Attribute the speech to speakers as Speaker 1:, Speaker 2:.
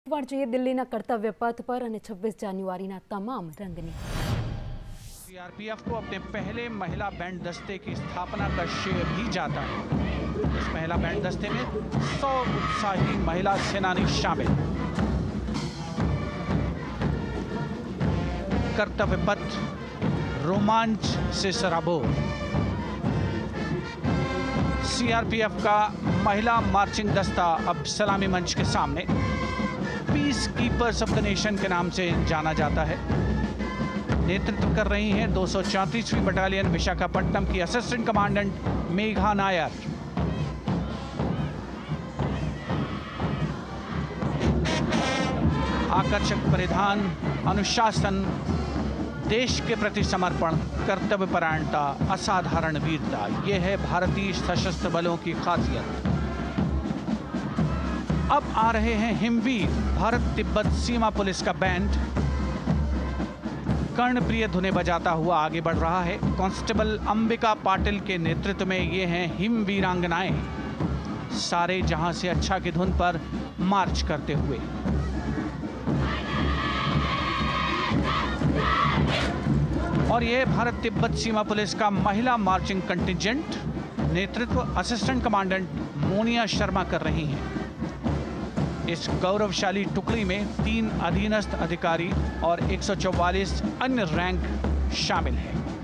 Speaker 1: વારજઈએ દિલ્હીના કર્તવ્ય પથ પર અને 26 જાન્યુઆરીના તમામ રંગની
Speaker 2: सीआरपीएफ को अपने पहले महिला बैंड दस्ते की स्थापना का श्रेय भी जाता है। इस महिला बैंड दस्ते में 100 उत्साही महिला सेनानी शामिल। कर्तव्य पथ रोमांच से सराबोर। सीआरपीएफ का महिला मार्चिंग दस्ता अब सलामी मंच के सामने peacekeepers of the nation के नाम से जाना जाता है। नेतृत्व कर रही हैं 234वीं बटालियन विशाखापट्टनम की असिस्टेंट कमांडेंट मेघा नायर। आकर्षक परिधान, अनुशासन, देश के प्रति समर्पण, कर्तव्यपरायणता, असाधारण वीरता, यह है भारतीय सशस्त्र बलों की खासियत। अब आ रहे हैं हिमवीर भारत तिब्बत सीमा पुलिस का बैंड। कर्णप्रिय धुनें बजाता हुआ आगे बढ़ रहा है। कांस्टेबल अंबिका पाटिल के नेतृत्व में ये हैं हिम वीरांगनाएं, सारे जहां से अच्छा की धुन पर मार्च करते हुए। और ये भारत तिब्बत सीमा पुलिस का महिला मार्चिंग कंटिजेंट, नेतृत्व असिस्टेंट कमांडेंट मोनिया शर्मा कर रही हैं। इस गौरवशाली टुकड़ी में 3 अधीनस्थ अधिकारी और 144 अन्य रैंक शामिल हैं।